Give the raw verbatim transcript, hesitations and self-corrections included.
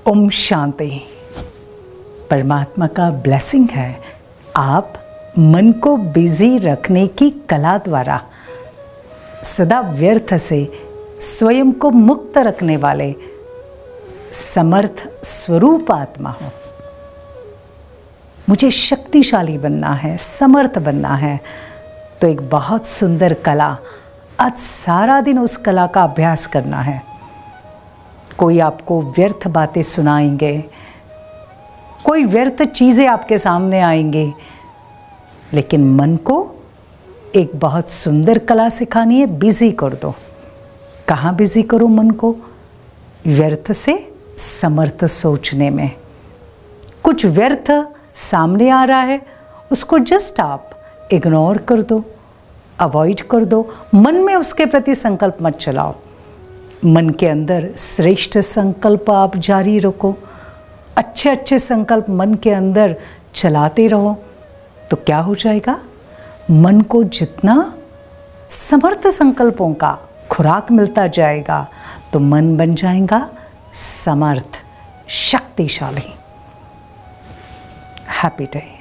ओम शांति। परमात्मा का ब्लेसिंग है, आप मन को बिजी रखने की कला द्वारा सदा व्यर्थ से स्वयं को मुक्त रखने वाले समर्थ स्वरूप आत्मा हो। मुझे शक्तिशाली बनना है, समर्थ बनना है, तो एक बहुत सुंदर कला, आज सारा दिन उस कला का अभ्यास करना है। कोई आपको व्यर्थ बातें सुनाएंगे, कोई व्यर्थ चीज़ें आपके सामने आएंगे, लेकिन मन को एक बहुत सुंदर कला सिखानी है, बिजी कर दो। कहाँ बिजी करो मन को? व्यर्थ से समर्थ सोचने में। कुछ व्यर्थ सामने आ रहा है, उसको जस्ट आप इग्नोर कर दो, अवॉइड कर दो। मन में उसके प्रति संकल्प मत चलाओ। मन के अंदर श्रेष्ठ संकल्प आप जारी रखो, अच्छे अच्छे संकल्प मन के अंदर चलाते रहो। तो क्या हो जाएगा? मन को जितना समर्थ संकल्पों का खुराक मिलता जाएगा, तो मन बन जाएगा समर्थ, शक्तिशाली। Happy day.